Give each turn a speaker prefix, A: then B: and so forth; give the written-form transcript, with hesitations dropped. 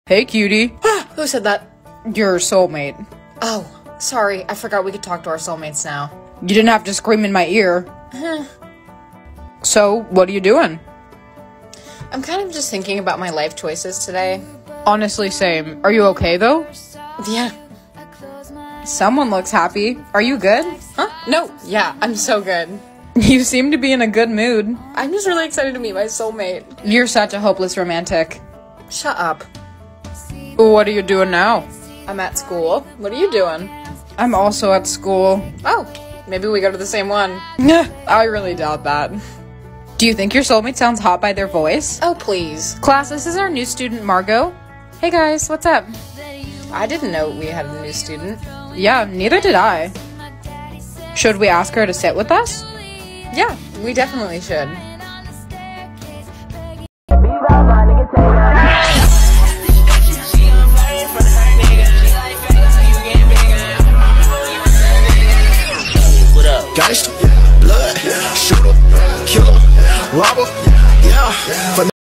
A: Hey, cutie.
B: Who said that?
A: Your soulmate.
B: Oh, sorry. I forgot we could talk to our soulmates now.
A: You didn't have to scream in my ear. So, what are you doing?
B: I'm kind of just thinking about my life choices today.
A: Honestly, same. Are you okay, though?
B: Yeah.
A: Someone looks happy. Are you good?
B: Huh? No. Yeah, I'm so good.
A: You seem to be in a good mood.
B: I'm just really excited to meet my soulmate.
A: You're such a hopeless romantic.
B: Shut up.
A: What are you doing now?
B: I'm at school. What are you doing?
A: I'm also at school.
B: Oh, maybe we go to the same one.
A: I really doubt that. Do you think your soulmate sounds hot by their voice?
B: Oh, please.
A: Class, this is our new student, Margot. Hey guys, what's up?
B: I didn't know we had a new student.
A: Yeah, neither did I. Should we ask her to sit with us?
B: Yeah, we definitely should.
C: Gangsta, blood, shooter, killer, robber, yeah.